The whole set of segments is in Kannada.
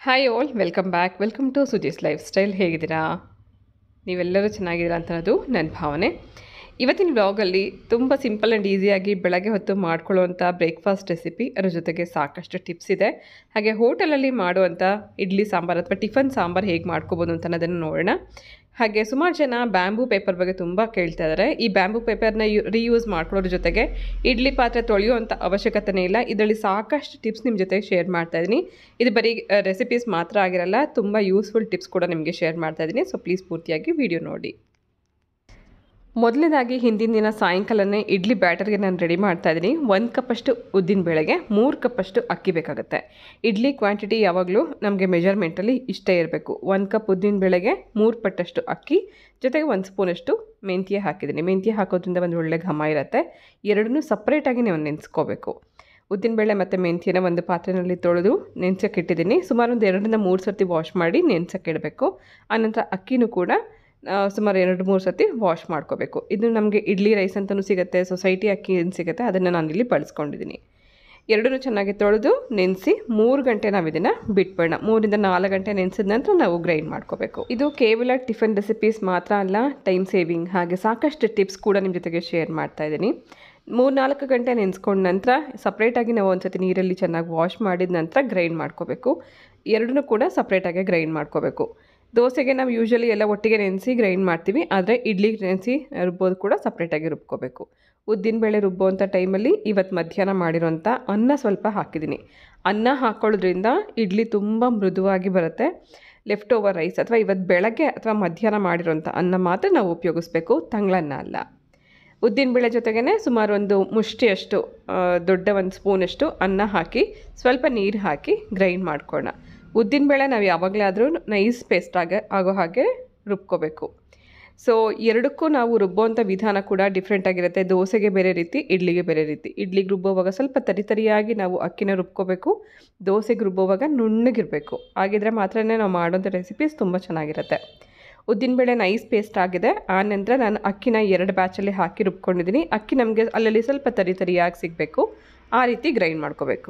Hi all, welcome back. Welcome to Suji's lifestyle. ಹೇಗಿದ್ದೀರಾ? ನೀವೆಲ್ಲರೂ ಚೆನ್ನಾಗಿದ್ದೀರಾ ಅಂತ ಅನ್ನೋದು ನನ್ನ ಭಾವನೆ. ಇವತ್ತಿನ ವ್ಲಾಗಲ್ಲಿ ತುಂಬ ಸಿಂಪಲ್ ಆ್ಯಂಡ್ ಈಸಿಯಾಗಿ ಬೆಳಗ್ಗೆ ಹೊತ್ತು ಮಾಡ್ಕೊಳ್ಳುವಂಥ ಬ್ರೇಕ್ಫಾಸ್ಟ್ ರೆಸಿಪಿ, ಅದರ ಜೊತೆಗೆ ಸಾಕಷ್ಟು ಟಿಪ್ಸ್ ಇದೆ. ಹಾಗೆ ಹೋಟೆಲಲ್ಲಿ ಮಾಡುವಂಥ ಇಡ್ಲಿ ಸಾಂಬಾರು ಅಥವಾ ಟಿಫನ್ ಸಾಂಬಾರು ಹೇಗೆ ಮಾಡ್ಕೋಬೋದು ಅಂತ ಅನ್ನೋದನ್ನು ನೋಡೋಣ. ಹಾಗೆ ಸುಮಾರು ಜನ ಬ್ಯಾಂಬೂ ಪೇಪರ್ ಬಗ್ಗೆ ತುಂಬ ಕೇಳ್ತಾ ಇದ್ದಾರೆ. ಈ ಬ್ಯಾಂಬೂ ಪೇಪರ್ನ ರೀಯೂಸ್ ಮಾಡ್ಕೊಳ್ಳೋದ್ರ ಜೊತೆಗೆ ಇಡ್ಲಿ ಪಾತ್ರೆ ತೊಳೆಯುವಂಥ ಅವಶ್ಯಕತೆನೇ ಇಲ್ಲ. ಇದರಲ್ಲಿ ಸಾಕಷ್ಟು ಟಿಪ್ಸ್ ನಿಮ್ಮ ಜೊತೆ ಶೇರ್ ಮಾಡ್ತಾ ಇದ್ದೀನಿ. ಇದು ಬರೀ ರೆಸಿಪೀಸ್ ಮಾತ್ರ ಆಗಿರಲ್ಲ, ತುಂಬ ಯೂಸ್ಫುಲ್ ಟಿಪ್ಸ್ ಕೂಡ ನಿಮಗೆ ಶೇರ್ ಮಾಡ್ತಾ ಇದ್ದೀನಿ. ಸೊ ಪ್ಲೀಸ್ ಪೂರ್ತಿಯಾಗಿ ವಿಡಿಯೋ ನೋಡಿ. ಮೊದಲನೇದಾಗಿ ಹಿಂದಿನ ದಿನ ಸಾಯಂಕಾಲನೇ ಇಡ್ಲಿ ಬ್ಯಾಟರ್ಗೆ ನಾನು ರೆಡಿ ಮಾಡ್ತಾ ಇದ್ದೀನಿ. 1 ಕಪ್ಪಷ್ಟು ಉದ್ದಿನ ಬೇಳೆಗೆ 3 ಕಪ್ಪಷ್ಟು ಅಕ್ಕಿ ಬೇಕಾಗುತ್ತೆ. ಇಡ್ಲಿ ಕ್ವಾಂಟಿಟಿ ಯಾವಾಗಲೂ ನಮಗೆ ಮೆಜರ್ಮೆಂಟಲ್ಲಿ ಇಷ್ಟೇ ಇರಬೇಕು. 1 ಕಪ್ ಉದ್ದಿನ ಬೇಳೆಗೆ 3 ಪಟ್ಟಷ್ಟು ಅಕ್ಕಿ, ಜೊತೆಗೆ 1 ಸ್ಪೂನಷ್ಟು ಮೆಂತ್ಯ ಹಾಕಿದ್ದೀನಿ. ಮೆಂತ್ಯ ಹಾಕೋದ್ರಿಂದ ಒಂದು ಒಳ್ಳೆ ಘಮ ಇರುತ್ತೆ. ಎರಡನ್ನೂ ಸಪ್ರೇಟಾಗಿ ನೀವು ನೆನೆಸ್ಕೋಬೇಕು. ಉದ್ದಿನಬೇಳೆ ಮತ್ತು ಮೆಂತ್ಯನ ಒಂದು ಪಾತ್ರೆಯಲ್ಲಿ ತೊಳೆದು ನೆನೆಸೋಕೆ ಇಟ್ಟಿದ್ದೀನಿ. ಸುಮಾರು ಒಂದು 2 ರಿಂದ 3 ಸರ್ತಿ ವಾಶ್ ಮಾಡಿ ನೆನೆಸೋಕೆ ಇಡಬೇಕು. ಆನಂತರ ಅಕ್ಕಿನೂ ಕೂಡ ಸುಮಾರು 2-3 ಸರ್ತಿ ವಾಶ್ ಮಾಡ್ಕೋಬೇಕು. ಇದು ನಮಗೆ ಇಡ್ಲಿ ರೈಸ್ ಅಂತಲೂ ಸಿಗುತ್ತೆ, ಸೊಸೈಟಿ ಅಕ್ಕಿ ಏನು ಸಿಗುತ್ತೆ ಅದನ್ನು ನಾನಿಲ್ಲಿ ಬಳಸ್ಕೊಂಡಿದ್ದೀನಿ. ಎರಡನ್ನೂ ಚೆನ್ನಾಗಿ ತೊಳೆದು ನೆನೆಸಿ 3 ಗಂಟೆ ನಾವು ಇದನ್ನು ಬಿಟ್ಬಿಡೋಣ. 3 ರಿಂದ 4 ಗಂಟೆ ನೆನೆಸಿದ ನಂತರ ನಾವು ಗ್ರೈಂಡ್ ಮಾಡ್ಕೋಬೇಕು. ಇದು ಕೇವಲ ಟಿಫನ್ ರೆಸಿಪೀಸ್ ಮಾತ್ರ ಅಲ್ಲ, ಟೈಮ್ ಸೇವಿಂಗ್ ಹಾಗೆ ಸಾಕಷ್ಟು ಟಿಪ್ಸ್ ಕೂಡ ನಿಮ್ಮ ಜೊತೆಗೆ ಶೇರ್ ಮಾಡ್ತಾ ಇದ್ದೀನಿ. 3-4 ಗಂಟೆ ನೆನೆಸ್ಕೊಂಡ ನಂತರ ಸಪ್ರೇಟಾಗಿ ನಾವು ಒಂದು ಸರ್ತಿ ನೀರಲ್ಲಿ ಚೆನ್ನಾಗಿ ವಾಶ್ ಮಾಡಿದ ನಂತರ ಗ್ರೈಂಡ್ ಮಾಡ್ಕೋಬೇಕು. ಎರಡನ್ನೂ ಕೂಡ ಸಪ್ರೇಟಾಗಿ ಗ್ರೈಂಡ್ ಮಾಡ್ಕೋಬೇಕು. ದೋಸೆಗೆ ನಾವು ಯೂಶ್ವಲಿ ಎಲ್ಲ ಒಟ್ಟಿಗೆ ನೆನೆಸಿ ಗ್ರೈಂಡ್ ಮಾಡ್ತೀವಿ, ಆದರೆ ಇಡ್ಲಿಗೆ ನೆನೆಸಿ ರುಬ್ಬೋದು ಕೂಡ ಸಪ್ರೇಟಾಗಿ ರುಬ್ಕೋಬೇಕು. ಉದ್ದಿನಬೇಳೆ ರುಬ್ಬೋವಂಥ ಟೈಮಲ್ಲಿ ಇವತ್ತು ಮಧ್ಯಾಹ್ನ ಮಾಡಿರೋಂಥ ಅನ್ನ ಸ್ವಲ್ಪ ಹಾಕಿದ್ದೀನಿ. ಅನ್ನ ಹಾಕ್ಕೊಳ್ಳೋದ್ರಿಂದ ಇಡ್ಲಿ ತುಂಬ ಮೃದುವಾಗಿ ಬರುತ್ತೆ. ಲೆಫ್ಟ್ ಓವರ್ ರೈಸ್ ಅಥವಾ ಇವತ್ತು ಬೆಳಗ್ಗೆ ಅಥವಾ ಮಧ್ಯಾಹ್ನ ಮಾಡಿರೋಂಥ ಅನ್ನ ಮಾತ್ರ ನಾವು ಉಪಯೋಗಿಸ್ಬೇಕು, ತಂಗಳನ್ನ ಅಲ್ಲ. ಉದ್ದಿನಬೇಳೆ ಜೊತೆಗೇ ಸುಮಾರು ಒಂದು ಮುಷ್ಟಿಯಷ್ಟು ದೊಡ್ಡ 1 ಸ್ಪೂನಷ್ಟು ಅನ್ನ ಹಾಕಿ ಸ್ವಲ್ಪ ನೀರು ಹಾಕಿ ಗ್ರೈಂಡ್ ಮಾಡ್ಕೊಳ್ಳೋಣ. ಉದ್ದಿನಬೇಳೆ ನಾವು ಯಾವಾಗಲೇ ಆದರೂ ನೈಸ್ ಪೇಸ್ಟ್ ಆಗೋ ಹಾಗೆ ರುಬ್ಕೋಬೇಕು. ಸೊ ಎರಡಕ್ಕೂ ನಾವು ರುಬ್ಬೋವಂಥ ವಿಧಾನ ಕೂಡ ಡಿಫ್ರೆಂಟ್ ಆಗಿರುತ್ತೆ. ದೋಸೆಗೆ ಬೇರೆ ರೀತಿ, ಇಡ್ಲಿಗೆ ಬೇರೆ ರೀತಿ. ಇಡ್ಲಿಗೆ ರುಬ್ಬೋವಾಗ ಸ್ವಲ್ಪ ತರಿಯಾಗಿ ನಾವು ಅಕ್ಕಿನ ರುಬ್ಕೋಬೇಕು. ದೋಸೆಗೆ ರುಬ್ಬೋವಾಗ ನುಣ್ಣಗಿರಬೇಕು. ಆಗಿದ್ರೆ ಮಾತ್ರ ನಾವು ಮಾಡೋಂಥ ರೆಸಿಪೀಸ್ ತುಂಬ ಚೆನ್ನಾಗಿರುತ್ತೆ. ಉದ್ದಿನಬೇಳೆ ನೈಸ್ ಪೇಸ್ಟ್ ಆಗಿದೆ. ಆ ನಂತರ ನಾನು ಅಕ್ಕಿನ 2 ಬ್ಯಾಚಲ್ಲಿ ಹಾಕಿ ರುಬ್ಕೊಂಡಿದ್ದೀನಿ. ಅಕ್ಕಿ ನಮಗೆ ಅಲ್ಲಲ್ಲಿ ಸ್ವಲ್ಪ ತರಿಯಾಗಿ ಸಿಗಬೇಕು, ಆ ರೀತಿ ಗ್ರೈಂಡ್ ಮಾಡ್ಕೋಬೇಕು.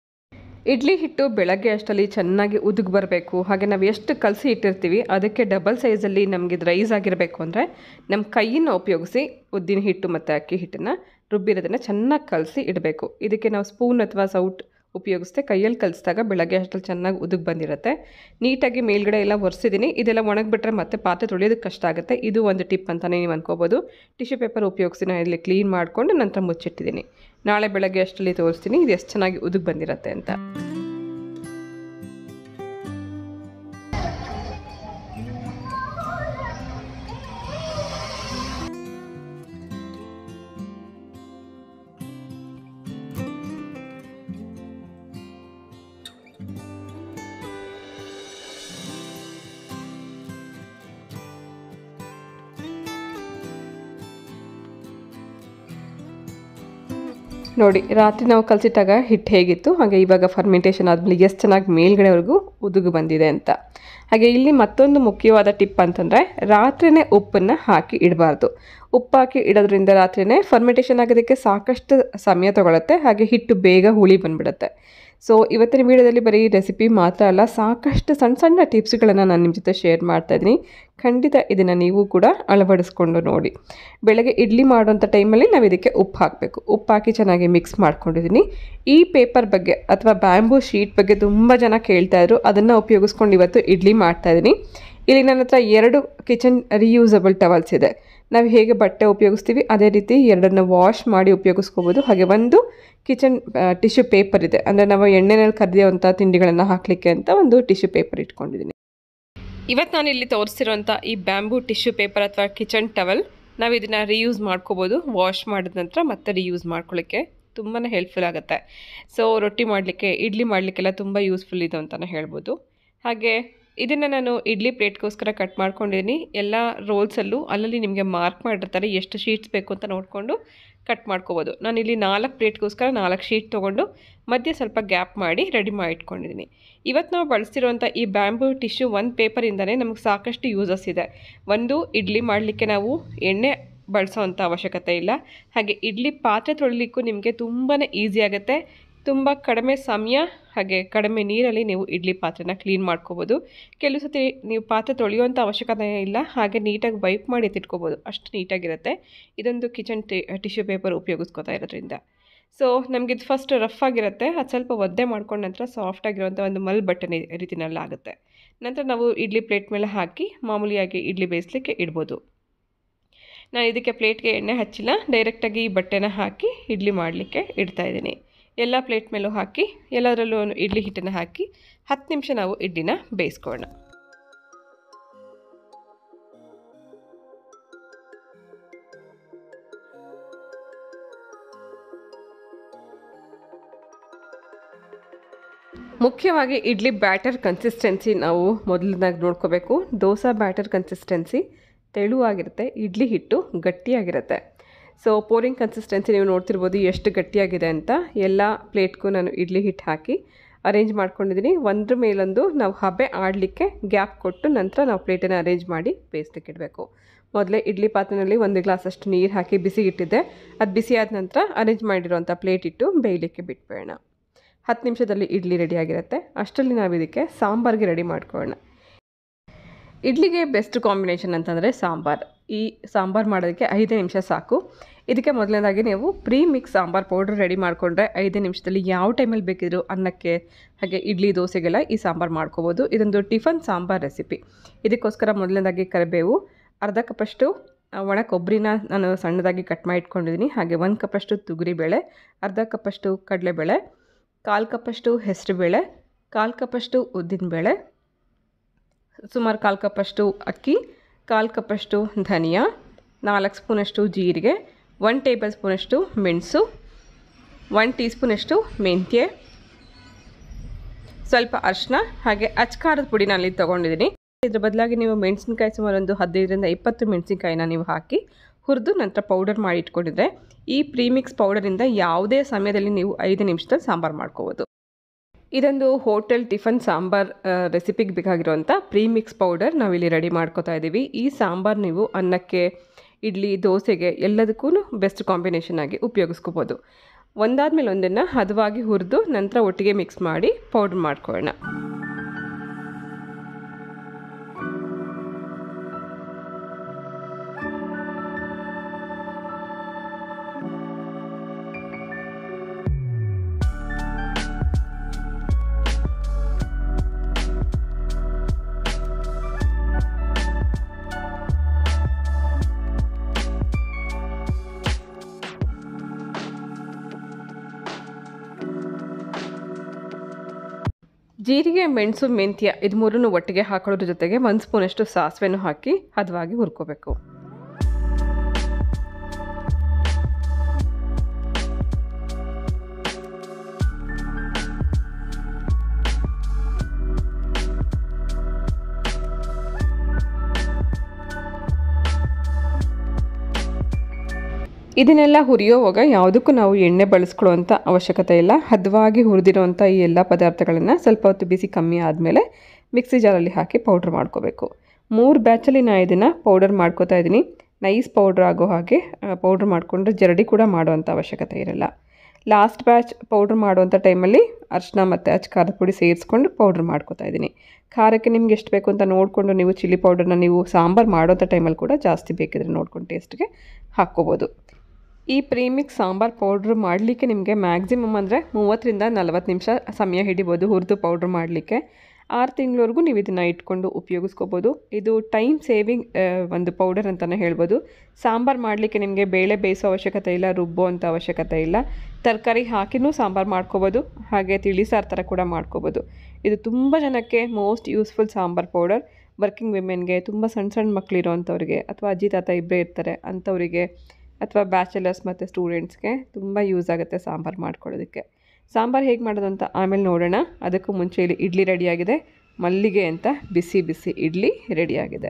ಇಡ್ಲಿ ಹಿಟ್ಟು ಬೆಳಗ್ಗೆ ಅಷ್ಟರಲ್ಲಿ ಚೆನ್ನಾಗಿ ಉದುಗಿ ಬರಬೇಕು. ಹಾಗೆ ನಾವು ಎಷ್ಟು ಕಲಸಿ ಇಟ್ಟಿರ್ತೀವಿ ಅದಕ್ಕೆ ಡಬಲ್ ಸೈಜಲ್ಲಿ ನಮಗೆ ಇದು ರೈಸ್ ಆಗಿರಬೇಕು ಅಂದರೆ ನಮ್ಮ ಕೈಯನ್ನು ಉಪಯೋಗಿಸಿ ಉದ್ದಿನ ಹಿಟ್ಟು ಮತ್ತು ಅಕ್ಕಿ ಹಿಟ್ಟನ್ನು ರುಬ್ಬಿರೋದನ್ನು ಚೆನ್ನಾಗಿ ಕಲಸಿ ಇಡಬೇಕು. ಇದಕ್ಕೆ ನಾವು ಸ್ಪೂನ್ ಅಥವಾ ಸೌಟ್ ಉಪಯೋಗಿಸ್ದೆ ಕೈಯಲ್ಲಿ ಕಲಿಸಿದಾಗ ಬೆಳಗ್ಗೆ ಅಷ್ಟರಲ್ಲಿ ಚೆನ್ನಾಗಿ ಉದುಗಿ ಬಂದಿರುತ್ತೆ. ನೀಟಾಗಿ ಮೇಲ್ಗಡೆ ಎಲ್ಲ ಒರೆಸಿದ್ದೀನಿ. ಇದೆಲ್ಲ ಒಣಗಿಬಿಟ್ರೆ ಮತ್ತೆ ಪಾತ್ರೆ ತೊಳೆಯೋದಕ್ಕೆ ಕಷ್ಟ ಆಗುತ್ತೆ. ಇದು ಒಂದು ಟಿಪ್ ಅಂತಲೇ ನೀವು ಅನ್ಕೋಬೋದು. ಟಿಶ್ಯೂ ಪೇಪರ್ ಉಪಯೋಗಿಸಿ ನಾನು ಇಲ್ಲಿ ಕ್ಲೀನ್ ಮಾಡಿಕೊಂಡು ನಂತರ ಮುಚ್ಚಿಟ್ಟಿದ್ದೀನಿ. ನಾಳೆ ಬೆಳಗ್ಗೆ ಅಷ್ಟರಲ್ಲಿ ತೋರಿಸ್ತೀನಿ ಇದು ಎಷ್ಟು ಚೆನ್ನಾಗಿ ಉದುಗಿ ಬಂದಿರುತ್ತೆ ಅಂತ. ನೋಡಿ, ರಾತ್ರಿ ನಾವು ಕಲಸಿಟ್ಟಾಗ ಹಿಟ್ಟು ಹೇಗಿತ್ತು ಹಾಗೆ ಇವಾಗ ಫರ್ಮೆಂಟೇಷನ್ ಆದಮೇಲೆ ಎಷ್ಟು ಚೆನ್ನಾಗಿ ಮೇಲ್ಗಡೆವರೆಗೂ ಉದುಗು ಬಂದಿದೆ ಅಂತ. ಹಾಗೆ ಇಲ್ಲಿ ಮತ್ತೊಂದು ಮುಖ್ಯವಾದ ಟಿಪ್ ಅಂತಂದರೆ ರಾತ್ರಿಯೇ ಉಪ್ಪನ್ನು ಹಾಕಿ ಇಡಬಾರ್ದು. ಉಪ್ಪು ಹಾಕಿ ಇಡೋದ್ರಿಂದ ರಾತ್ರಿಯೇ ಫರ್ಮೆಂಟೇಷನ್ ಆಗೋದಕ್ಕೆ ಸಾಕಷ್ಟು ಸಮಯ ತೊಗೊಳುತ್ತೆ. ಹಾಗೆ ಹಿಟ್ಟು ಬೇಗ ಹುಳಿ ಬಂದುಬಿಡುತ್ತೆ. ಸೊ ಇವತ್ತಿನ ವೀಡಿಯೋದಲ್ಲಿ ಬರೀ ರೆಸಿಪಿ ಮಾತ್ರ ಅಲ್ಲ, ಸಾಕಷ್ಟು ಸಣ್ಣ ಸಣ್ಣ ಟಿಪ್ಸ್ಗಳನ್ನು ನಾನು ನಿಮ್ಮ ಜೊತೆ ಶೇರ್ ಮಾಡ್ತಾಯಿದ್ದೀನಿ. ಖಂಡಿತ ಇದನ್ನು ನೀವು ಕೂಡ ಅಳವಡಿಸ್ಕೊಂಡು ನೋಡಿ. ಬೆಳಗ್ಗೆ ಇಡ್ಲಿ ಮಾಡೋಂಥ ಟೈಮಲ್ಲಿ ನಾವು ಇದಕ್ಕೆ ಉಪ್ಪು ಹಾಕಬೇಕು. ಉಪ್ಪು ಹಾಕಿ ಚೆನ್ನಾಗಿ ಮಿಕ್ಸ್ ಮಾಡ್ಕೊಂಡಿದ್ದೀನಿ. ಈ ಪೇಪರ್ ಬಗ್ಗೆ ಅಥವಾ ಬ್ಯಾಂಬೂ ಶೀಟ್ ಬಗ್ಗೆ ತುಂಬ ಜನ ಕೇಳ್ತಾಯಿದ್ರು. ಅದನ್ನು ಉಪಯೋಗಿಸ್ಕೊಂಡು ಇವತ್ತು ಇಡ್ಲಿ ಮಾಡ್ತಾಯಿದ್ದೀನಿ. ಇಲ್ಲಿ ನನ್ನ ಹತ್ರ 2 ಕಿಚನ್ ರಿಯೂಸಬಲ್ ಟವಲ್ಸ್ ಇದೆ. ನಾವು ಹೇಗೆ ಬಟ್ಟೆ ಉಪಯೋಗಿಸ್ತೀವಿ ಅದೇ ರೀತಿ 2 ವಾಶ್ ಮಾಡಿ ಉಪಯೋಗಿಸ್ಕೋಬೋದು. ಹಾಗೆ ಒಂದು ಕಿಚನ್ ಟಿಶ್ಯೂ ಪೇಪರ್ ಇದೆ, ಅಂದರೆ ನಾವು ಎಣ್ಣೆನಲ್ಲಿ ಕರಿಯೋವಂಥ ತಿಂಡಿಗಳನ್ನು ಹಾಕಲಿಕ್ಕೆ ಅಂತ ಒಂದು ಟಿಶ್ಯೂ ಪೇಪರ್ ಇಟ್ಕೊಂಡಿದ್ದೀನಿ. ಇವತ್ತು ನಾನು ಇಲ್ಲಿ ತೋರಿಸ್ತಿರೋಂಥ ಈ ಬ್ಯಾಂಬೂ ಟಿಶ್ಯೂ ಪೇಪರ್ ಅಥವಾ ಕಿಚನ್ ಟವಲ್ ನಾವು ಇದನ್ನು ರೀಯೂಸ್ ಮಾಡ್ಕೋಬೋದು. ವಾಶ್ ಮಾಡಿದ ನಂತರ ಮತ್ತೆ ರೀಯೂಸ್ ಮಾಡ್ಕೊಳ್ಳಿಕ್ಕೆ ತುಂಬಾ ಹೆಲ್ಪ್ಫುಲ್ ಆಗುತ್ತೆ. ಸೊ ರೊಟ್ಟಿ ಮಾಡಲಿಕ್ಕೆ, ಇಡ್ಲಿ ಮಾಡಲಿಕ್ಕೆಲ್ಲ ತುಂಬ ಯೂಸ್ಫುಲ್ ಇದು ಅಂತಲೇ ಹೇಳ್ಬೋದು. ಹಾಗೆ ಇದನ್ನು ನಾನು ಇಡ್ಲಿ ಪ್ಲೇಟ್ಗೋಸ್ಕರ ಕಟ್ ಮಾಡ್ಕೊಂಡಿದ್ದೀನಿ. ಎಲ್ಲ ರೋಲ್ಸಲ್ಲೂ ಅಲ್ಲಲ್ಲಿ ನಿಮಗೆ ಮಾರ್ಕ್ ಮಾಡಿರ್ತಾರೆ ಎಷ್ಟು ಶೀಟ್ಸ್ ಬೇಕು ಅಂತ ನೋಡಿಕೊಂಡು ಕಟ್ ಮಾಡ್ಕೋಬೋದು. ನಾನಿಲ್ಲಿ 4 ಪ್ಲೇಟ್ಗೋಸ್ಕರ 4 ಶೀಟ್ ತೊಗೊಂಡು ಮಧ್ಯೆ ಸ್ವಲ್ಪ ಗ್ಯಾಪ್ ಮಾಡಿ ರೆಡಿ ಮಾಡಿ ಇಟ್ಕೊಂಡಿದ್ದೀನಿ. ಇವತ್ತು ನಾವು ಬಳಸ್ತಿರುವಂಥ ಈ ಬ್ಯಾಂಬೂ ಟಿಶ್ಯೂ ಒಂದು ಪೇಪರಿಂದನೇ ನಮಗೆ ಸಾಕಷ್ಟು ಯೂಸಸ್ ಇದೆ. ಒಂದು, ಇಡ್ಲಿ ಮಾಡಲಿಕ್ಕೆ ನಾವು ಎಣ್ಣೆ ಬಳಸೋವಂಥ ಅವಶ್ಯಕತೆ ಇಲ್ಲ. ಹಾಗೆ ಇಡ್ಲಿ ಪಾತ್ರೆ ತೊಳಿಲಿಕ್ಕೂ ನಿಮಗೆ ತುಂಬಾ ಈಸಿ ಆಗುತ್ತೆ. ತುಂಬ ಕಡಿಮೆ ಸಮಯ ಹಾಗೆ ಕಡಿಮೆ ನೀರಲ್ಲಿ ನೀವು ಇಡ್ಲಿ ಪಾತ್ರೆನ ಕ್ಲೀನ್ ಮಾಡ್ಕೋಬೋದು. ಕೆಲವು ಸತಿ ನೀವು ಪಾತ್ರೆ ತೊಳೆಯುವಂಥ ಅವಶ್ಯಕತೆ ಇಲ್ಲ, ಹಾಗೆ ನೀಟಾಗಿ ವೈಪ್ ಮಾಡಿ ಎತ್ತಿಟ್ಕೋಬೋದು, ಅಷ್ಟು ನೀಟಾಗಿರುತ್ತೆ ಇದೊಂದು ಕಿಚನ್ ಟಿಶ್ಯೂ ಪೇಪರ್ ಉಪಯೋಗಿಸ್ಕೋತಾ ಇರೋದ್ರಿಂದ. ಸೊ ನಮಗಿದು ಫಸ್ಟ್ ರಫ್ ಆಗಿರುತ್ತೆ, ಅದು ಸ್ವಲ್ಪ ಒದ್ದೆ ಮಾಡ್ಕೊಂಡು ನಂತರ ಸಾಫ್ಟಾಗಿರೋಂಥ ಒಂದು ಮಲ್ ಬಟನ್ ರೀತಿನಲ್ಲಿ ಆಗುತ್ತೆ. ನಂತರ ನಾವು ಇಡ್ಲಿ ಪ್ಲೇಟ್ ಮೇಲೆ ಹಾಕಿ ಮಾಮೂಲಿಯಾಗಿ ಇಡ್ಲಿ ಬೇಯಿಸ್ಲಿಕ್ಕೆ ಇಡ್ಬೋದು. ನಾನು ಇದಕ್ಕೆ ಪ್ಲೇಟ್ಗೆ ಎಣ್ಣೆ ಹಚ್ಚಿಲ್ಲ, ಡೈರೆಕ್ಟಾಗಿ ಈ ಬಟ್ಟೆನ ಹಾಕಿ ಇಡ್ಲಿ ಮಾಡಲಿಕ್ಕೆ ಇಡ್ತಾಯಿದ್ದೀನಿ. ಎಲ್ಲ ಪ್ಲೇಟ್ ಮೇಲೂ ಹಾಕಿ ಎಲ್ಲದರಲ್ಲೂ ಇಡ್ಲಿ ಹಿಟ್ಟನ್ನು ಹಾಕಿ 10 ನಿಮಿಷ ನಾವು ಇಡ್ಲಿನ ಬೇಯಿಸ್ಕೊಳ್ಳೋಣ. ಮುಖ್ಯವಾಗಿ ಇಡ್ಲಿ ಬ್ಯಾಟರ್ ಕನ್ಸಿಸ್ಟೆನ್ಸಿ ನಾವು ಮೊದಲನಾಗಿ ನೋಡ್ಕೋಬೇಕು. ದೋಸೆ ಬ್ಯಾಟರ್ ಕನ್ಸಿಸ್ಟೆನ್ಸಿ ತೆಳುವಾಗಿರುತ್ತೆ, ಇಡ್ಲಿ ಹಿಟ್ಟು ಗಟ್ಟಿಯಾಗಿರುತ್ತೆ. ಸೊ ಪೋರಿಂಗ್ ಕನ್ಸಿಸ್ಟೆನ್ಸಿ ನೀವು ನೋಡ್ತಿರ್ಬೋದು ಎಷ್ಟು ಗಟ್ಟಿಯಾಗಿದೆ ಅಂತ. ಎಲ್ಲ ಪ್ಲೇಟ್ಗೂ ನಾನು ಇಡ್ಲಿ ಹಿಟ್ಟು ಹಾಕಿ ಅರೇಂಜ್ ಮಾಡ್ಕೊಂಡಿದ್ದೀನಿ. ಒಂದ್ರ ಮೇಲೊಂದು ನಾವು ಹಬೆ ಆಡಲಿಕ್ಕೆ ಗ್ಯಾಪ್ ಕೊಟ್ಟು ನಂತರ ನಾವು ಪ್ಲೇಟನ್ನು ಅರೇಂಜ್ ಮಾಡಿ ಬೇಯಿಸ್ಲಿಕ್ಕೆ ಇಡಬೇಕು. ಮೊದಲೇ ಇಡ್ಲಿ ಪಾತ್ರೆಯಲ್ಲಿ 1 ಗ್ಲಾಸಷ್ಟು ನೀರು ಹಾಕಿ ಬಿಸಿಗಿಟ್ಟಿದ್ದೆ. ಅದು ಬಿಸಿ ಆದ ನಂತರ ಅರೇಂಜ್ ಮಾಡಿರೋಂಥ ಪ್ಲೇಟ್ ಇಟ್ಟು ಬೇಯಲಿಕ್ಕೆ ಬಿಟ್ಬೇಡ. 10 ನಿಮಿಷದಲ್ಲಿ ಇಡ್ಲಿ ರೆಡಿಯಾಗಿರುತ್ತೆ. ಅಷ್ಟರಲ್ಲಿ ನಾವು ಇದಕ್ಕೆ ಸಾಂಬಾರಿಗೆ ರೆಡಿ ಮಾಡ್ಕೊಳ್ಳೋಣ. ಇಡ್ಲಿಗೆ ಬೆಸ್ಟ್ ಕಾಂಬಿನೇಷನ್ ಅಂತಂದರೆ ಸಾಂಬಾರ್. ಈ ಸಾಂಬಾರು ಮಾಡೋದಕ್ಕೆ 5 ನಿಮಿಷ ಸಾಕು. ಇದಕ್ಕೆ ಮೊದಲನೇದಾಗಿ ನೀವು ಪ್ರೀಮಿಕ್ಸ್ ಸಾಂಬಾರ್ ಪೌಡರ್ ರೆಡಿ ಮಾಡಿಕೊಂಡ್ರೆ 5 ನಿಮಿಷದಲ್ಲಿ ಯಾವ ಟೈಮಲ್ಲಿ ಬೇಕಿದ್ರು ಅನ್ನಕ್ಕೆ ಹಾಗೆ ಇಡ್ಲಿ ದೋಸೆಗೆಲ್ಲ ಈ ಸಾಂಬಾರು ಮಾಡ್ಕೋಬೋದು. ಇದೊಂದು ಟಿಫನ್ ಸಾಂಬಾರ್ ರೆಸಿಪಿ. ಇದಕ್ಕೋಸ್ಕರ ಮೊದಲನೇದಾಗಿ ಕರಿಬೇವು, ಅರ್ಧ ಕಪ್ಪಷ್ಟು ಒಣ ಕೊಬ್ಬರಿನ ನಾನು ಸಣ್ಣದಾಗಿ ಕಟ್ ಮಾಡಿ ಇಟ್ಕೊಂಡಿದ್ದೀನಿ. ಹಾಗೆ 1 ಕಪ್ಪಷ್ಟು ತೊಗರಿಬೇಳೆ, ಅರ್ಧ ಕಪ್ಪಷ್ಟು ಕಡಲೆಬೇಳೆ, 1/4 ಕಪ್ಪಷ್ಟು ಹೆಸರುಬೇಳೆ, 1/4 ಕಪ್ಪಷ್ಟು ಉದ್ದಿನಬೇಳೆ, ಸುಮಾರು 1/4 ಕಪ್ಪಷ್ಟು ಅಕ್ಕಿ, 1/4 ಕಪ್ಪಷ್ಟು ಧನಿಯಾ, 4 ಸ್ಪೂನಷ್ಟು ಜೀರಿಗೆ, 1 ಟೇಬಲ್ ಸ್ಪೂನಷ್ಟು ಮೆಣಸು, 1 ಟೀ ಸ್ಪೂನಷ್ಟು ಮೆಂತ್ಯ, ಸ್ವಲ್ಪ ಅರಿಶಿನ ಹಾಗೆ ಅಚ್ಕಾರದ ಪುಡಿ ನಾನು ಇಲ್ಲಿ ತೊಗೊಂಡಿದ್ದೀನಿ. ಇದ್ರ ಬದಲಾಗಿ ನೀವು ಮೆಣಸಿನ್ಕಾಯಿ ಸುಮಾರು ಒಂದು 15ರಿಂದ 20 ಮೆಣಸಿನ್ಕಾಯಿನ ನೀವು ಹಾಕಿ ಹುರಿದು ನಂತರ ಪೌಡರ್ ಮಾಡಿ ಇಟ್ಕೊಂಡಿದ್ರೆ ಈ ಪ್ರೀಮಿಕ್ಸ್ ಪೌಡರಿಂದ ಯಾವುದೇ ಸಮಯದಲ್ಲಿ ನೀವು 5 ನಿಮಿಷದಲ್ಲಿ ಸಾಂಬಾರು ಮಾಡ್ಕೋಬೋದು. ಇದೊಂದು ಹೋಟೆಲ್ ಟಿಫನ್ ಸಾಂಬಾರ್ ರೆಸಿಪಿಗೆ ಬೇಕಾಗಿರುವಂಥ ಪ್ರೀಮಿಕ್ಸ್ ಪೌಡರ್ ನಾವಿಲ್ಲಿ ರೆಡಿ ಮಾಡ್ಕೋತಾ ಇದ್ದೀವಿ. ಈ ಸಾಂಬಾರು ನೀವು ಅನ್ನಕ್ಕೆ, ಇಡ್ಲಿ, ದೋಸೆಗೆ ಎಲ್ಲದಕ್ಕೂ ಬೆಸ್ಟ್ ಕಾಂಬಿನೇಷನ್ ಆಗಿ ಉಪಯೋಗಿಸ್ಕೋಬೋದು. ಒಂದಾದ್ಮೇಲೆ ಒಂದನ್ನು ಹದವಾಗಿ ಹುರಿದು ನಂತರ ಒಟ್ಟಿಗೆ ಮಿಕ್ಸ್ ಮಾಡಿ ಪೌಡ್ರ್ ಮಾಡ್ಕೊಳ್ಳೋಣ. ಜೀರಿಗೆ, ಮೆಣಸು, ಮೆಂತ್ಯ ಇದು ಮೂರನ್ನು ಒಟ್ಟಿಗೆ ಹಾಕೊಳ್ಳೋದ್ರ ಜೊತೆಗೆ 1 ಸ್ಪೂನಷ್ಟು ಸಾಸಿವೆನೂ ಹಾಕಿ ಹದವಾಗಿ ಹುರ್ಕೋಬೇಕು. ಇದನ್ನೆಲ್ಲ ಹುರಿಯೋವಾಗ ಯಾವುದಕ್ಕೂ ನಾವು ಎಣ್ಣೆ ಬಳಸ್ಕೊಳ್ಳುವಂಥ ಅವಶ್ಯಕತೆ ಇಲ್ಲ. ಹದವಾಗಿ ಹುರಿದಿರೋವಂಥ ಈ ಎಲ್ಲ ಪದಾರ್ಥಗಳನ್ನು ಸ್ವಲ್ಪ ಹೊತ್ತು ಬಿಸಿ ಕಮ್ಮಿ ಆದಮೇಲೆ ಮಿಕ್ಸಿ ಜಾರಲ್ಲಿ ಹಾಕಿ ಪೌಡ್ರ್ ಮಾಡ್ಕೋಬೇಕು. 3 ಬ್ಯಾಚಲ್ಲಿ ನಾನು ಇದನ್ನು ಪೌಡರ್ ಮಾಡ್ಕೋತಾ ಇದ್ದೀನಿ. ನೈಸ್ ಪೌಡ್ರ್ ಆಗೋ ಹಾಗೆ ಪೌಡ್ರ್ ಮಾಡಿಕೊಂಡ್ರೆ ಜರಡಿ ಕೂಡ ಮಾಡುವಂಥ ಅವಶ್ಯಕತೆ ಇರಲ್ಲ. ಲಾಸ್ಟ್ ಬ್ಯಾಚ್ ಪೌಡ್ರ್ ಮಾಡುವಂಥ ಟೈಮಲ್ಲಿ ಅರಿಶಿನ ಮತ್ತು ಅಚ್ಕಾರದ ಪುಡಿ ಸೇರಿಸ್ಕೊಂಡು ಪೌಡ್ರ್ ಮಾಡ್ಕೋತಾ ಇದ್ದೀನಿ. ಖಾರಕ್ಕೆ ನಿಮ್ಗೆ ಎಷ್ಟು ಬೇಕು ಅಂತ ನೋಡಿಕೊಂಡು ನೀವು ಚಿಲ್ಲಿ ಪೌಡರ್ನ ನೀವು ಸಾಂಬಾರು ಮಾಡೋಂಥ ಟೈಮಲ್ಲಿ ಕೂಡ ಜಾಸ್ತಿ ಬೇಕಿದ್ರೆ ನೋಡ್ಕೊಂಡು ಟೇಸ್ಟ್ಗೆ ಹಾಕ್ಕೋಬೋದು. ಈ ಪ್ರೀಮಿಕ್ಸ್ ಸಾಂಬಾರ್ ಪೌಡ್ರ್ ಮಾಡಲಿಕ್ಕೆ ನಿಮಗೆ ಮ್ಯಾಕ್ಸಿಮಮ್ ಅಂದರೆ 30ರಿಂದ 40 ನಿಮಿಷ ಸಮಯ ಹಿಡಿಬೋದು ಹುರಿದು ಪೌಡ್ರ್ ಮಾಡಲಿಕ್ಕೆ. 6 ತಿಂಗಳವರೆಗೂ ನೀವು ಇದನ್ನು ಇಟ್ಕೊಂಡು ಉಪಯೋಗಿಸ್ಕೋಬೋದು. ಇದು ಟೈಮ್ ಸೇವಿಂಗ್ ಒಂದು ಪೌಡರ್ ಅಂತಲೇ ಹೇಳ್ಬೋದು. ಸಾಂಬಾರು ಮಾಡಲಿಕ್ಕೆ ನಿಮಗೆ ಬೇಳೆ ಬೇಯಿಸೋ ಅವಶ್ಯಕತೆ ಇಲ್ಲ, ರುಬ್ಬೋ ಅಂಥ ಅವಶ್ಯಕತೆ ಇಲ್ಲ. ತರಕಾರಿ ಹಾಕಿನೂ ಸಾಂಬಾರು ಮಾಡ್ಕೋಬೋದು, ಹಾಗೆ ತಿಳಿ ಸಾರು ಥರ ಕೂಡ ಮಾಡ್ಕೋಬೋದು. ಇದು ತುಂಬ ಜನಕ್ಕೆ most useful sambar powder. Working ವಿಮೆನ್ಗೆ, ತುಂಬ ಸಣ್ಣ ಮಕ್ಕಳಿರೋ ಅಂಥವ್ರಿಗೆ, ಅಥವಾ ಅಜ್ಜಿ ತಾತ ಇಬ್ಬರೇ ಇರ್ತಾರೆ ಅಂಥವರಿಗೆ, ಅಥವಾ ಬ್ಯಾಚಲರ್ಸ್ ಮತ್ತು ಸ್ಟೂಡೆಂಟ್ಸ್ಗೆ ತುಂಬ ಯೂಸ್ ಆಗುತ್ತೆ ಸಾಂಬಾರು ಮಾಡ್ಕೊಳ್ಳೋದಕ್ಕೆ. ಸಾಂಬಾರು ಹೇಗೆ ಮಾಡೋದು ಅಂತ ಆಮೇಲೆ ನೋಡೋಣ. ಅದಕ್ಕೂ ಮುಂಚೆ ಇಲ್ಲಿ ಇಡ್ಲಿ ರೆಡಿಯಾಗಿದೆ. ಮಲ್ಲಿಗೆ ಅಂತ ಬಿಸಿ ಬಿಸಿ ಇಡ್ಲಿ ರೆಡಿಯಾಗಿದೆ.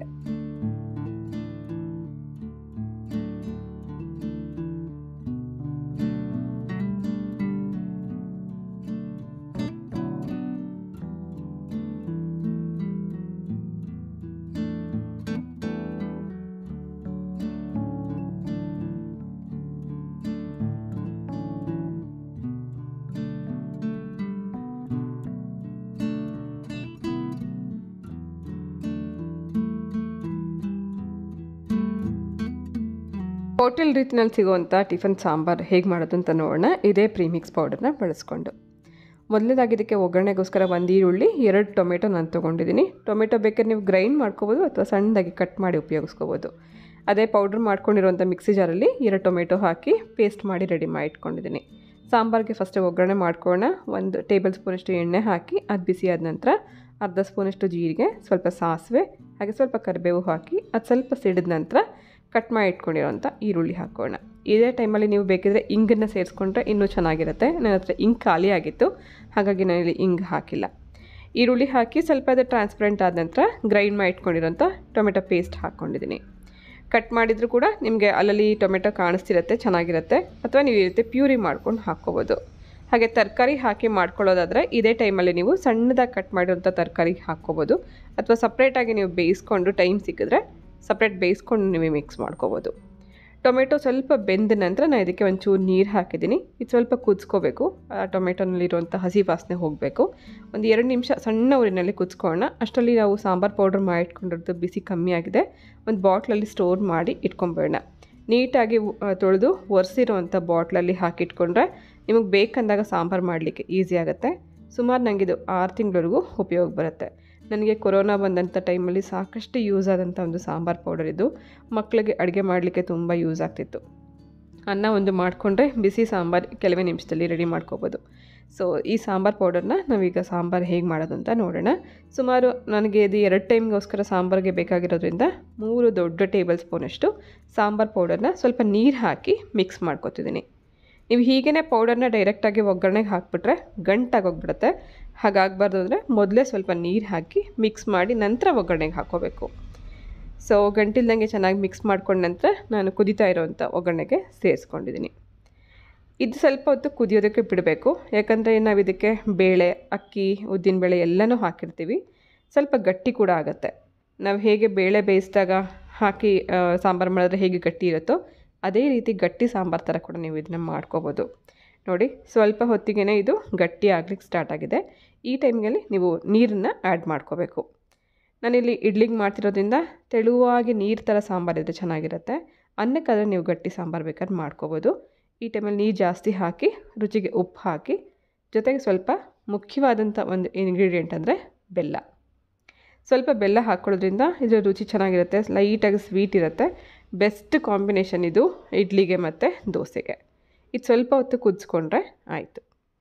ಹೋಟೆಲ್ ರೀತಿಯಲ್ಲಿ ಸಿಗುವಂಥ ಟಿಫನ್ ಸಾಂಬಾರ್ ಹೇಗೆ ಮಾಡೋದು ಅಂತ ನೋಡೋಣ. ಇದೇ ಪ್ರೀಮಿಕ್ಸ್ ಪೌಡರ್ನ ಬಳಸ್ಕೊಂಡು ಮೊದಲನೇದಾಗಿ ಇದಕ್ಕೆ ಒಗ್ಗರಣೆಗೋಸ್ಕರ 1 ಈರುಳ್ಳಿ 2 ಟೊಮೆಟೊ ನಾನು ತೊಗೊಂಡಿದ್ದೀನಿ. ಟೊಮೆಟೊ ಬೇಕಾದ್ರೆ ನೀವು ಗ್ರೈಂಡ್ ಮಾಡ್ಕೋಬೋದು ಅಥವಾ ಸಣ್ಣದಾಗಿ ಕಟ್ ಮಾಡಿ ಉಪಯೋಗಿಸ್ಕೋಬೋದು. ಅದೇ ಪೌಡ್ರ್ ಮಾಡ್ಕೊಂಡಿರುವಂಥ ಮಿಕ್ಸಿ ಜಾರಲ್ಲಿ 2 ಟೊಮೆಟೊ ಹಾಕಿ ಪೇಸ್ಟ್ ಮಾಡಿ ರೆಡಿ ಮಾಡಿ ಇಟ್ಕೊಂಡಿದ್ದೀನಿ. ಸಾಂಬಾರಿಗೆ ಫಸ್ಟ್ ಒಗ್ಗರಣೆ ಮಾಡ್ಕೊಳ್ಳೋಣ. 1 ಟೇಬಲ್ ಸ್ಪೂನಷ್ಟು ಎಣ್ಣೆ ಹಾಕಿ ಅದು ಬಿಸಿ ಆದ ನಂತರ ಅರ್ಧ ಸ್ಪೂನಷ್ಟು ಜೀರಿಗೆ, ಸ್ವಲ್ಪ ಸಾಸಿವೆ ಹಾಗೆ ಸ್ವಲ್ಪ ಕರಿಬೇವು ಹಾಕಿ ಅದು ಸ್ವಲ್ಪ ಸಿಡಿದ ನಂತರ ಕಟ್ ಮಾಡಿ ಇಟ್ಕೊಂಡಿರೋಂಥ ಈರುಳ್ಳಿ ಹಾಕೋಣ. ಇದೇ ಟೈಮಲ್ಲಿ ನೀವು ಬೇಕಿದ್ರೆ ಇಂಗನ್ನು ಸೇರಿಸ್ಕೊಂಡ್ರೆ ಇನ್ನೂ ಚೆನ್ನಾಗಿರುತ್ತೆ. ನನ್ನ ಹತ್ರ ಇಂಗ್ ಖಾಲಿ ಆಗಿತ್ತು, ಹಾಗಾಗಿ ನಾನಿಲ್ಲಿ ಇಂಗ್ ಹಾಕಿಲ್ಲ. ಈರುಳ್ಳಿ ಹಾಕಿ ಸ್ವಲ್ಪ ಅದು ಟ್ರಾನ್ಸ್ಪರೆಂಟ್ ಆದ ನಂತರ ಗ್ರೈಂಡ್ ಮಾಡಿ ಇಟ್ಕೊಂಡಿರೋಂಥ ಟೊಮೆಟೊ ಪೇಸ್ಟ್ ಹಾಕ್ಕೊಂಡಿದ್ದೀನಿ. ಕಟ್ ಮಾಡಿದರೂ ಕೂಡ ನಿಮಗೆ ಅಲ್ಲಲ್ಲಿ ಟೊಮೆಟೊ ಕಾಣಿಸ್ತಿರುತ್ತೆ, ಚೆನ್ನಾಗಿರುತ್ತೆ. ಅಥವಾ ನೀವು ಈ ರೀತಿ ಪ್ಯೂರಿ ಮಾಡ್ಕೊಂಡು ಹಾಕ್ಕೋಬೋದು. ಹಾಗೆ ತರಕಾರಿ ಹಾಕಿ ಮಾಡ್ಕೊಳ್ಳೋದಾದರೆ ಇದೇ ಟೈಮಲ್ಲಿ ನೀವು ಸಣ್ಣದಾಗಿ ಕಟ್ ಮಾಡಿರೋಂಥ ತರಕಾರಿ ಹಾಕ್ಕೋಬೋದು. ಅಥವಾ ಸಪ್ರೇಟಾಗಿ ನೀವು ಬೇಯಿಸ್ಕೊಂಡು ಟೈಮ್ ಸಿಕ್ಕಿದ್ರೆ ಸಪ್ರೇಟ್ ಬೇಯಿಸ್ಕೊಂಡು ನೀವು ಮಿಕ್ಸ್ ಮಾಡ್ಕೋಬೋದು. ಟೊಮೆಟೊ ಸ್ವಲ್ಪ ಬೆಂದ ನಂತರ ನಾನು ಇದಕ್ಕೆ ಒಂಚೂರು ನೀರು ಹಾಕಿದ್ದೀನಿ. ಇದು ಸ್ವಲ್ಪ ಕುದಿಸ್ಕೋಬೇಕು. ಟೊಮೆಟೊನಲ್ಲಿರುವಂಥ ಹಸಿ ವಾಸನೆ ಹೋಗಬೇಕು. 1-2 ನಿಮಿಷ ಸಣ್ಣ ಊರಿನಲ್ಲಿ ಕುದಿಸ್ಕೊಳ್ಳೋಣ. ಅಷ್ಟರಲ್ಲಿ ನಾವು ಸಾಂಬಾರು ಪೌಡ್ರ್ ಮಾಡಿಟ್ಕೊಂಡಿರೋದು ಬಿಸಿ ಕಮ್ಮಿ ಆಗಿದೆ. ಒಂದು ಬಾಟ್ಲಲ್ಲಿ ಸ್ಟೋರ್ ಮಾಡಿ ಇಟ್ಕೊಂಬೇಡ. ನೀಟಾಗಿ ತೊಳೆದು ಒರೆಸಿರೋವಂಥ ಬಾಟ್ಲಲ್ಲಿ ಹಾಕಿಟ್ಕೊಂಡ್ರೆ ನಿಮಗೆ ಬೇಕಂದಾಗ ಸಾಂಬಾರು ಮಾಡಲಿಕ್ಕೆ ಈಸಿ ಆಗುತ್ತೆ. ಸುಮಾರು ನನಗಿದು 6 ತಿಂಗಳವರೆಗೂ ಉಪಯೋಗ ಬರುತ್ತೆ. ನನಗೆ ಕೊರೋನಾ ಬಂದಂಥ ಟೈಮಲ್ಲಿ ಸಾಕಷ್ಟು ಯೂಸ್ ಆದಂಥ ಒಂದು ಸಾಂಬಾರು ಪೌಡರ್ ಇದು. ಮಕ್ಕಳಿಗೆ ಅಡುಗೆ ಮಾಡಲಿಕ್ಕೆ ತುಂಬ ಯೂಸ್ ಆಗ್ತಿತ್ತು. ಅನ್ನ ಒಂದು ಮಾಡಿಕೊಂಡ್ರೆ ಬಿಸಿ ಸಾಂಬಾರು ಕೆಲವೇ ನಿಮಿಷದಲ್ಲಿ ರೆಡಿ ಮಾಡ್ಕೋಬೋದು. ಸೊ ಈ ಸಾಂಬಾರು ಪೌಡರ್ನ ನಾವೀಗ ಸಾಂಬಾರು ಹೇಗೆ ಮಾಡೋದು ಅಂತ ನೋಡೋಣ. ಸುಮಾರು ನನಗೆ ಇದು 2 ಟೈಮ್ಗೋಸ್ಕರ ಸಾಂಬಾರಿಗೆ ಬೇಕಾಗಿರೋದ್ರಿಂದ 3 ದೊಡ್ಡ ಟೇಬಲ್ ಸ್ಪೂನಷ್ಟು ಸಾಂಬಾರು ಪೌಡರ್ನ ಸ್ವಲ್ಪ ನೀರು ಹಾಕಿ ಮಿಕ್ಸ್ ಮಾಡ್ಕೊತಿದ್ದೀನಿ. ನೀವು ಹೀಗೇ ಪೌಡರ್ನ ಡೈರೆಕ್ಟಾಗಿ ಒಗ್ಗರಣೆಗೆ ಹಾಕಿಬಿಟ್ರೆ ಗಂಟಾಗೋಗ್ಬಿಡುತ್ತೆ. ಹಾಗಾಗಬಾರ್ದು ಅಂದರೆ ಮೊದಲೇ ಸ್ವಲ್ಪ ನೀರು ಹಾಕಿ ಮಿಕ್ಸ್ ಮಾಡಿ ನಂತರ ಒಗ್ಗರಣೆಗೆ ಹಾಕ್ಕೋಬೇಕು. ಸೊ ಗಂಟಿಲ್ದಂಗೆ ಚೆನ್ನಾಗಿ ಮಿಕ್ಸ್ ಮಾಡ್ಕೊಂಡ ನಂತರ ನಾನು ಕುದೀತಾ ಇರೋವಂಥ ಒಗ್ಗರಣೆಗೆ ಸೇರಿಸ್ಕೊಂಡಿದ್ದೀನಿ. ಇದು ಸ್ವಲ್ಪ ಹೊತ್ತು ಕುದಿಯೋದಕ್ಕೆ ಬಿಡಬೇಕು. ಯಾಕಂದರೆ ನಾವು ಇದಕ್ಕೆ ಬೇಳೆ, ಅಕ್ಕಿ, ಉದ್ದಿನಬೇಳೆ ಎಲ್ಲನೂ ಹಾಕಿರ್ತೀವಿ. ಸ್ವಲ್ಪ ಗಟ್ಟಿ ಕೂಡ ಆಗುತ್ತೆ. ನಾವು ಹೇಗೆ ಬೇಳೆ ಬೇಯಿಸಿದಾಗ ಹಾಕಿ ಸಾಂಬಾರು ಮಾಡಿದ್ರೆ ಹೇಗೆ ಗಟ್ಟಿ ಇರುತ್ತೋ ಅದೇ ರೀತಿ ಗಟ್ಟಿ ಸಾಂಬಾರು ಥರ ಕೂಡ ನೀವು ಇದನ್ನು ಮಾಡ್ಕೋಬೋದು. ನೋಡಿ, ಸ್ವಲ್ಪ ಹೊತ್ತಿಗೆ ಇದು ಗಟ್ಟಿ ಆಗ್ಲಿಕ್ಕೆ ಸ್ಟಾರ್ಟ್ ಆಗಿದೆ. ಈ ಟೈಮ್ನಲ್ಲಿ ನೀವು ನೀರನ್ನು ಆ್ಯಡ್ ಮಾಡ್ಕೋಬೇಕು. ನಾನಿಲ್ಲಿ ಇಡ್ಲಿಗೆ ಮಾಡ್ತಿರೋದ್ರಿಂದ ತೆಳುವಾಗಿ ನೀರು ಥರ ಸಾಂಬಾರಿದ್ರೆ ಚೆನ್ನಾಗಿರುತ್ತೆ. ಅನ್ನಕ್ಕಾದರೆ ನೀವು ಗಟ್ಟಿ ಸಾಂಬಾರು ಬೇಕಾದ್ರೆ ಮಾಡ್ಕೋಬೋದು. ಈ ಟೈಮಲ್ಲಿ ನೀರು ಜಾಸ್ತಿ ಹಾಕಿ ರುಚಿಗೆ ಉಪ್ಪು ಹಾಕಿ ಜೊತೆಗೆ ಸ್ವಲ್ಪ ಮುಖ್ಯವಾದಂಥ ಒಂದು ಇಂಗ್ರೀಡಿಯೆಂಟ್ ಅಂದರೆ ಬೆಲ್ಲ. ಸ್ವಲ್ಪ ಬೆಲ್ಲ ಹಾಕ್ಕೊಳ್ಳೋದ್ರಿಂದ ಇದರ ರುಚಿ ಚೆನ್ನಾಗಿರುತ್ತೆ. ಲೈಟಾಗಿ ಸ್ವೀಟ್ ಇರುತ್ತೆ. ಬೆಸ್ಟ್ ಕಾಂಬಿನೇಷನ್ ಇದು ಇಡ್ಲಿಗೆ ಮತ್ತು ದೋಸೆಗೆ. ಇದು ಸ್ವಲ್ಪ ಹೊತ್ತು ಕುದಿಸ್ಕೊಂಡ್ರೆ ಆಯಿತು.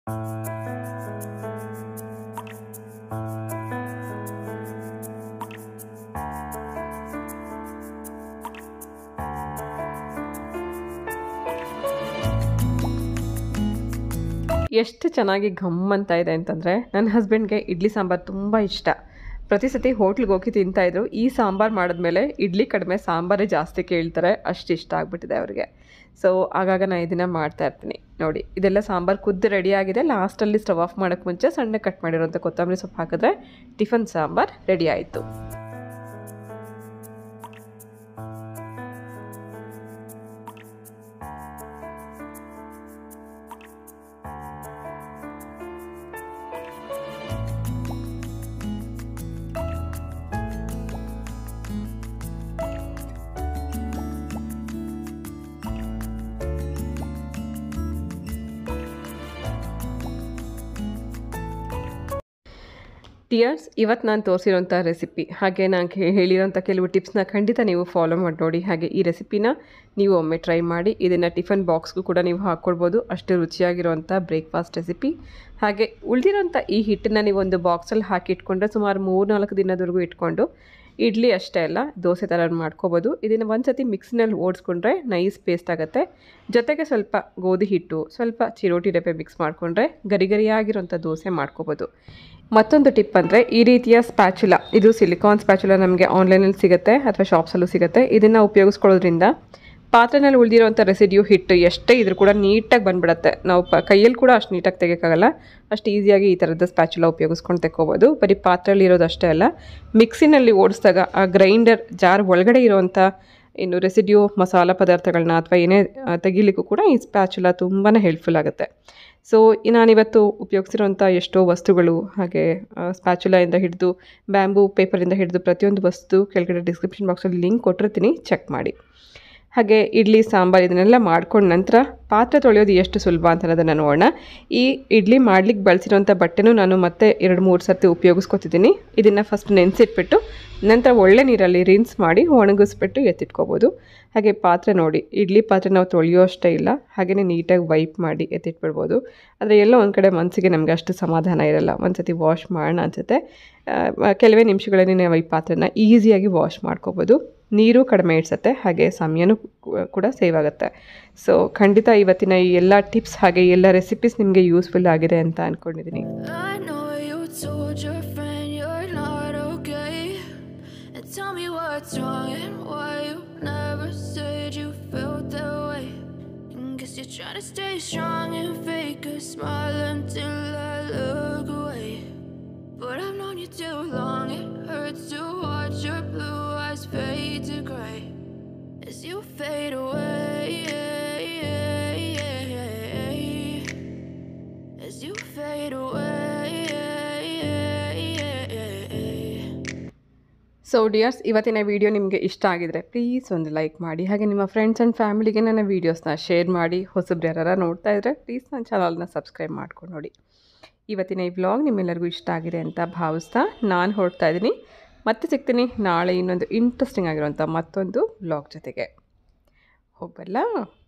ಎಷ್ಟು ಚೆನ್ನಾಗಿ ಘಮ್ಮಂತ ಇದೆ ಅಂತಂದರೆ ನನ್ನ ಹಸ್ಬೆಂಡ್ಗೆ ಇಡ್ಲಿ ಸಾಂಬಾರು ತುಂಬ ಇಷ್ಟ. ಪ್ರತಿ ಸತಿ ಹೋಟ್ಲಿಗೆ ಹೋಗಿ ತಿಂತಾಯಿದ್ರು. ಈ ಸಾಂಬಾರು ಮಾಡಿದ್ಮೇಲೆ ಇಡ್ಲಿ ಕಡಿಮೆ ಸಾಂಬಾರೇ ಜಾಸ್ತಿ ಕೇಳ್ತಾರೆ, ಅಷ್ಟು ಇಷ್ಟ ಆಗಿಬಿಟ್ಟಿದೆ ಅವರಿಗೆ. ಸೊ ಆಗಾಗ ನಾನು ಇದನ್ನು ಮಾಡ್ತಾಯಿರ್ತೀನಿ. ನೋಡಿ, ಇದೆಲ್ಲ ಸಾಂಬಾರು ಕುದ್ದು ರೆಡಿಯಾಗಿದೆ. ಲಾಸ್ಟಲ್ಲಿ ಸ್ಟವ್ ಆಫ್ ಮಾಡೋಕ್ಕೆ ಮುಂಚೆ ಸಣ್ಣ ಕಟ್ ಮಾಡಿರೋಂಥ ಕೊತ್ತಂಬರಿ ಸೊಪ್ಪು ಹಾಕಿದ್ರೆ ಟಿಫನ್ ಸಾಂಬಾರು ರೆಡಿ ಆಯಿತು. ಟಿಯರ್ಸ್, ಇವತ್ತು ನಾನು ತೋರಿಸಿರೋಂಥ ರೆಸಿಪಿ ಹಾಗೆ ನಾನು ಹೇಳಿರೋಂಥ ಕೆಲವು ಟಿಪ್ಸ್ನ ಖಂಡಿತ ನೀವು ಫಾಲೋ ಮಾಡಿ ನೋಡಿ. ಹಾಗೆ ಈ ರೆಸಿಪಿನ ನೀವು ಒಮ್ಮೆ ಟ್ರೈ ಮಾಡಿ. ಇದನ್ನು ಟಿಫನ್ ಬಾಕ್ಸ್ಗೂ ಕೂಡ ನೀವು ಹಾಕ್ಕೊಳ್ಬೋದು. ಅಷ್ಟು ರುಚಿಯಾಗಿರೋಂಥ ಬ್ರೇಕ್ಫಾಸ್ಟ್ ರೆಸಿಪಿ. ಹಾಗೆ ಉಳಿದಿರೋಂಥ ಈ ಹಿಟ್ಟನ್ನು ನೀವು ಒಂದು ಬಾಕ್ಸಲ್ಲಿ ಹಾಕಿ ಇಟ್ಕೊಂಡ್ರೆ ಸುಮಾರು 3-4 ದಿನದವರೆಗೂ ಇಟ್ಕೊಂಡು ಇಡ್ಲಿ ಅಷ್ಟೇ ಅಲ್ಲ ದೋಸೆ ಥರ ಮಾಡ್ಕೋಬೋದು. ಇದನ್ನು ಒಂದು ಸತಿ ಮಿಕ್ಸಿನಲ್ಲಿ ಓಡಿಸ್ಕೊಂಡ್ರೆ ನೈಸ್ ಪೇಸ್ಟ್ ಆಗುತ್ತೆ. ಜೊತೆಗೆ ಸ್ವಲ್ಪ ಗೋಧಿ ಹಿಟ್ಟು, ಸ್ವಲ್ಪ ಚಿರೋಟಿ ರವೆ ಮಿಕ್ಸ್ ಮಾಡಿಕೊಂಡ್ರೆ ಗರಿಗರಿಯಾಗಿರೋಂಥ ದೋಸೆ ಮಾಡ್ಕೋಬೋದು. ಮತ್ತೊಂದು ಟಿಪ್ ಅಂದರೆ ಈ ರೀತಿಯ ಸ್ಪ್ಯಾಚುಲಾ, ಇದು ಸಿಲಿಕಾನ್ ಸ್ಪ್ಯಾಚುಲಾ ನಮಗೆ ಆನ್ಲೈನಲ್ಲಿ ಸಿಗುತ್ತೆ ಅಥವಾ ಶಾಪ್ಸಲ್ಲೂ ಸಿಗುತ್ತೆ. ಇದನ್ನು ಉಪಯೋಗಿಸ್ಕೊಳ್ಳೋದ್ರಿಂದ ಪಾತ್ರೆನಲ್ಲಿ ಉಳಿದಿರೋಂಥ ರೆಸಿಡ್ಯೂ ಹಿಟ್ಟು ಎಷ್ಟೇ ಇದ್ರೂ ಕೂಡ ನೀಟಾಗಿ ಬಂದುಬಿಡುತ್ತೆ. ನಾವು ಕೈಯಲ್ಲಿ ಕೂಡ ಅಷ್ಟು ನೀಟಾಗಿ ತೆಗೋಕ್ಕಾಗಲ್ಲ. ಅಷ್ಟು ಈಸಿಯಾಗಿ ಈ ಥರದ ಸ್ಪ್ಯಾಚುಲಾ ಉಪಯೋಗಿಸ್ಕೊಂಡು ತೆಕ್ಕೋಬೋದು. ಬರೀ ಪಾತ್ರೆಯಲ್ಲಿ ಇರೋದು ಅಷ್ಟೇ ಅಲ್ಲ, ಮಿಕ್ಸಿನಲ್ಲಿ ಓಡಿಸಿದಾಗ ಆ ಗ್ರೈಂಡರ್ ಜಾರ್ ಒಳಗಡೆ ಇರೋವಂಥ ಇನ್ನು ರೆಸಿಡ್ಯೂ ಮಸಾಲ ಪದಾರ್ಥಗಳನ್ನ ಅಥವಾ ಏನೇ ತೆಗಿಲಿಕ್ಕೂ ಕೂಡ ಈ ಸ್ಪ್ಯಾಚುಲಾ ತುಂಬಾ ಹೆಲ್ಪ್ಫುಲ್ ಆಗುತ್ತೆ. ಸೊ ನಾನಿವತ್ತು ಉಪಯೋಗಿಸಿರೋಂಥ ಎಷ್ಟೋ ವಸ್ತುಗಳು ಹಾಗೆ ಸ್ಪ್ಯಾಚುಲಾಯಿಂದ ಹಿಡಿದು ಬ್ಯಾಂಬೂ ಪೇಪರಿಂದ ಹಿಡಿದು ಪ್ರತಿಯೊಂದು ವಸ್ತು ಕೆಳಗಡೆ ಡಿಸ್ಕ್ರಿಪ್ಷನ್ ಬಾಕ್ಸಲ್ಲಿ ಲಿಂಕ್ ಕೊಟ್ಟಿರ್ತೀನಿ, ಚೆಕ್ ಮಾಡಿ. ಹಾಗೆ ಇಡ್ಲಿ ಸಾಂಬಾರು ಇದನ್ನೆಲ್ಲ ಮಾಡ್ಕೊಂಡ ನಂತರ ಪಾತ್ರೆ ತೊಳೆಯೋದು ಎಷ್ಟು ಸುಲಭ ಅಂತ ಅನ್ನೋದನ್ನು ನೋಡೋಣ. ಈ ಇಡ್ಲಿ ಮಾಡ್ಲಿಕ್ಕೆ ಬಳಸಿರೋಂಥ ಬಟ್ಟೆನೂ ನಾನು ಮತ್ತೆ 2-3 ಸರ್ತಿ ಉಪಯೋಗಿಸ್ಕೊತಿದ್ದೀನಿ. ಇದನ್ನು ಫಸ್ಟ್ ನೆನೆಸಿಟ್ಬಿಟ್ಟು ನಂತರ ಒಳ್ಳೆ ನೀರಲ್ಲಿ ರಿನ್ಸ್ ಮಾಡಿ ಒಣಗಿಸ್ಬಿಟ್ಟು ಎತ್ತಿಟ್ಕೋಬೋದು. ಹಾಗೆ ಪಾತ್ರೆ ನೋಡಿ, ಇಡ್ಲಿ ಪಾತ್ರೆ ನಾವು ತೊಳೆಯೋ ಅಷ್ಟೇ ಇಲ್ಲ, ಹಾಗೆಯೇ ನೀಟಾಗಿ ವೈಪ್ ಮಾಡಿ ಎತ್ತಿಟ್ಬಿಡ್ಬೋದು. ಆದರೆ ಎಲ್ಲೋ ಒಂದು ಕಡೆ ಮನಸ್ಸಿಗೆ ನಮಗೆ ಅಷ್ಟು ಸಮಾಧಾನ ಇರಲ್ಲ. ಒಂದು ಸತಿ ವಾಶ್ ಮಾಡೋಣ ಅನಿಸುತ್ತೆ. ಕೆಲವೇ ನಿಮಿಷಗಳಲ್ಲಿ ನಾವು ಈ ಪಾತ್ರೆನ ಈಸಿಯಾಗಿ ವಾಶ್ ಮಾಡ್ಕೋಬೋದು. ನೀರು ಕಡಿಮೆ ಇಡ್ಸುತ್ತೆ, ಹಾಗೆ ಸಮಯನೂ ಕೂಡ ಸೇವ್ ಆಗುತ್ತೆ. ಸೊ ಖಂಡಿತ ಇವತ್ತಿನ ಈ ಎಲ್ಲ ಟಿಪ್ಸ್ ಹಾಗೆ ಎಲ್ಲ ರೆಸಿಪೀಸ್ ನಿಮಗೆ ಯೂಸ್ಫುಲ್ ಆಗಿದೆ ಅಂತ ಅಂದ್ಕೊಂಡಿದ್ದೀನಿ. Trying to stay strong and fake a smile until I look away. But I've known you too long, it hurts to watch your blue eyes fade to grey as you fade away, as you fade away. So dears, ಇವತ್ತಿನ ವಿಡಿಯೋ ನಿಮಗೆ ಇಷ್ಟ ಆಗಿದರೆ ಪ್ಲೀಸ್ ಒಂದು ಲೈಕ್ ಮಾಡಿ, ಹಾಗೆ ನಿಮ್ಮ ಫ್ರೆಂಡ್ಸ್ ಆ್ಯಂಡ್ ಫ್ಯಾಮಿಲಿಗೆ ನನ್ನ ವೀಡಿಯೋಸ್ನ ಶೇರ್ ಮಾಡಿ. ಹೊಸಬ್ರು ಯಾರು ನೋಡ್ತಾ ಇದ್ದರೆ ಪ್ಲೀಸ್ ನನ್ನ ಚಾನಲ್ನ ಸಬ್ಸ್ಕ್ರೈಬ್ ಮಾಡ್ಕೊಂಡು ನೋಡಿ. ಇವತ್ತಿನ ಈ ವ್ಲಾಗ್ ನಿಮ್ಮೆಲ್ಲರಿಗೂ ಇಷ್ಟ ಆಗಿದೆ ಅಂತ ಭಾವಿಸ್ತಾ ನಾನು ಹೊರಡ್ತಾ ಇದ್ದೀನಿ. ಮತ್ತೆ ಸಿಗ್ತೀನಿ ನಾಳೆ ಇನ್ನೊಂದು ಇಂಟ್ರೆಸ್ಟಿಂಗ್ ಆಗಿರುವಂಥ ಮತ್ತೊಂದು ವ್ಲಾಗ್ ಜೊತೆಗೆ. ಹೋಗಲ್ಲ.